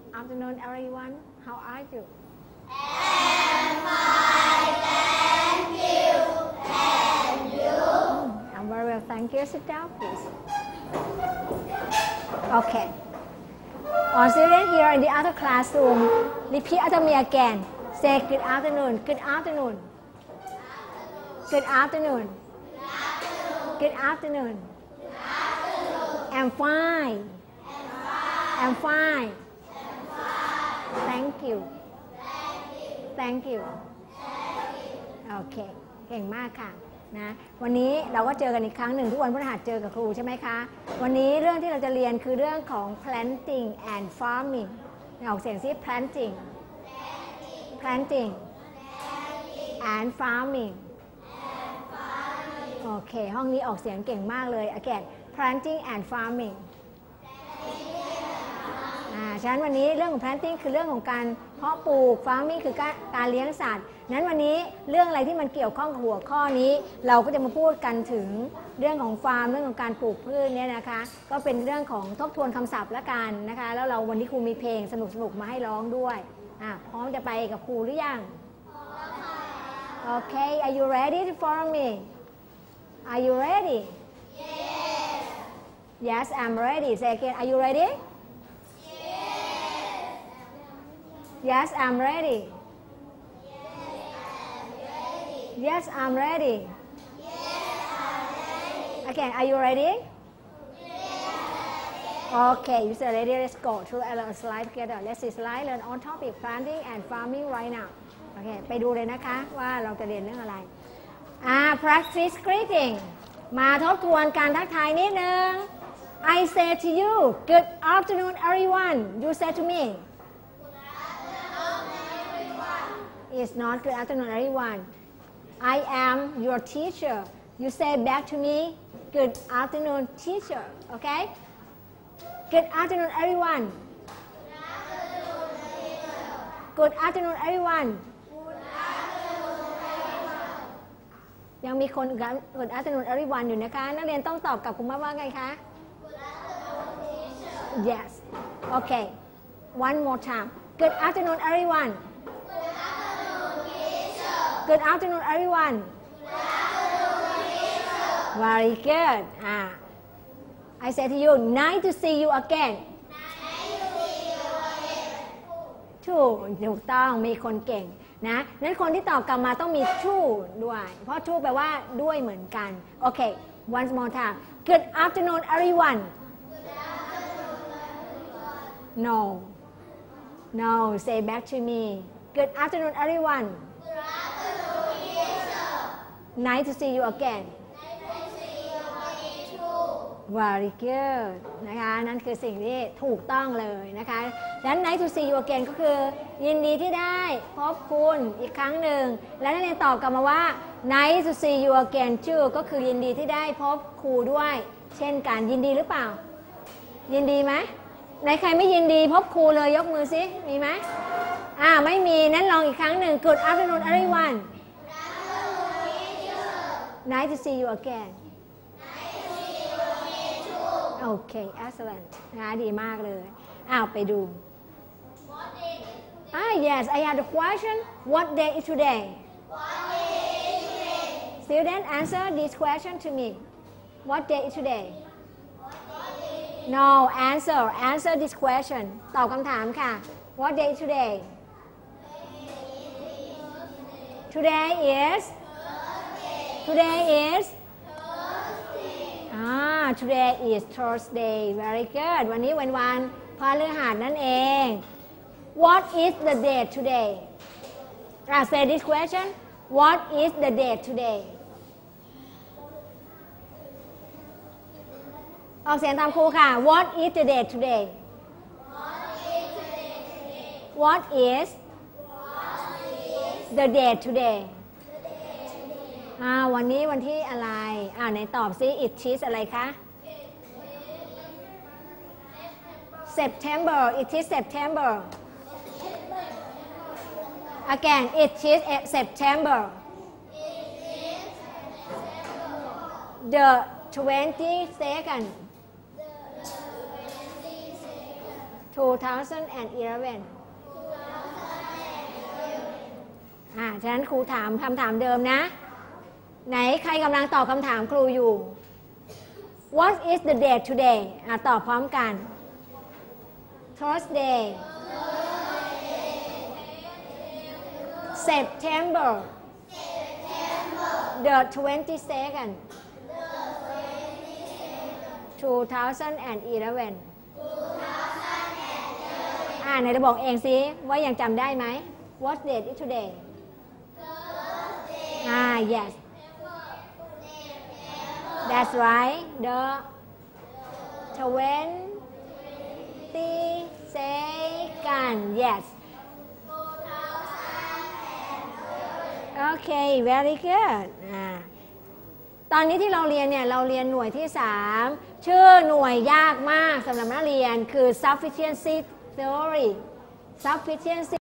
afternoon everyone. How are you? I'm fine, thank you. And you? I'm very well, thank you. Sit down, please. Okay. All students here in the other classroom, repeat after me again. Say good afternoon, good afternoon. Good afternoon. Good afternoon. I'm fine. I'm fine. Thank you. Thank you.โอเคเก่งมากค่ะนะวันนี้เราก็เจอกันอีกครั้งหนึ่งทุกวันพฤหัสเจอกับครูใช่ไหมคะวันนี้เรื่องที่เราจะเรียนคือเรื่องของ planting and farming ออกเสียงซิ planting and farming โอเคห้องนี้ออกเสียงเก่งมากเลย again planting and farming ฉะนั้นวันนี้เรื่องของ planting คือเรื่องของการเพาะปลูก farming คือการเลี้ยงสัตว์นั้นวันนี้เรื่องอะไรที่มันเกี่ยวข้องกับหัวข้อนี้เราก็จะมาพูดกันถึงเรื่องของฟาร์มเรื่องของการปลูกพืชเนี่ยนะคะก็เป็นเรื่องของทบทวนคำศัพท์ละกันนะคะแล้วเราวันนี้ครูมีเพลงสนุกๆมาให้ร้องด้วยพร้อมจะไปกับครูหรือยังโอเค Are you ready to follow me Are you ready Yes I'm ready Say again Are you ready Yes I'm ready Yes I'm ready Again are you ready Okay you said ready let's go through a slide together Let's see slide learn on topic planting and farming right now โอเคไปดูเลยนะคะว่าเราจะเรียนเรื่องอะไรpractice greeting มาทบทวนการทักทายนิดนึง I say to you good afternoon everyone You say to me It's not good afternoon everyone I am your teacher You say back to me good afternoon teacher Okay Good afternoon everyone Good afternoon everyoneยังมีคน Good afternoon everyone อยู่นะคะนักเรียนต้องตอบกับคุณว่าไงคะ Yes Okay One more time Good afternoon everyone Good afternoon everyone Very good I say to you nice to see you again ถูกต้องมีคนเก่งนะนั้นคนที่ตอบกลับมาต้องมี true ด้วยเพราะ true แปลว่าด้วยเหมือนกันโอเค once more time Good afternoon everyone No say back to me Good afternoon everyone Nice to see you again Very good นะคะนั่นคือสิ่งที่ถูกต้องเลยนะคะดังนั้น Nice to see you again ก็คือยินดีที่ได้พบคุณอีกครั้งหนึ่งแล้วนักเรียนตอบกลับมาว่า Nice to see you again too ก็คือยินดีที่ได้พบครูด้วยเช่นกันยินดีหรือเปล่ายินดีไหมไหนใครไม่ยินดีพบครูเลยยกมือซิมีไหมไม่มีนั้นลองอีกครั้งหนึ่ง Good afternoon everyone Nice to see you again Okay excellent ดีมากเลยไปดูYes I have a question What day is today Student answer this question to me What day is today No answer this question ตอบคำถามค่ะ What day is today Today is Today is Today is Thursday Very good วันนี้วันพฤหัสนั่นเอง What is the date today Say this question What is the date today ออกเสียงตามครูค่ะ What is the date today What is the date todayวันนี้วันที่อะไรไหนตอบซิ it is อะไรคะ September it is September again it is September the 22nd 2011 ฉะนั้นครูถามคำถามเดิมนะไหนใครกำลังตอบคำถามครูอยู่ What is the date today ตอบพร้อมกัน Thursday September the 22nd 2011ไหนจะบอกเองสิว่ายังจำได้ไหม What date is today yes that's right the 22nd yes okay very good ตอนนี้ที่เราเรียนเนี่ยเราเรียนหน่วยที่ 3ชื่อหน่วยยากมากสำหรับนักเรียนคือ sufficiency theory sufficiency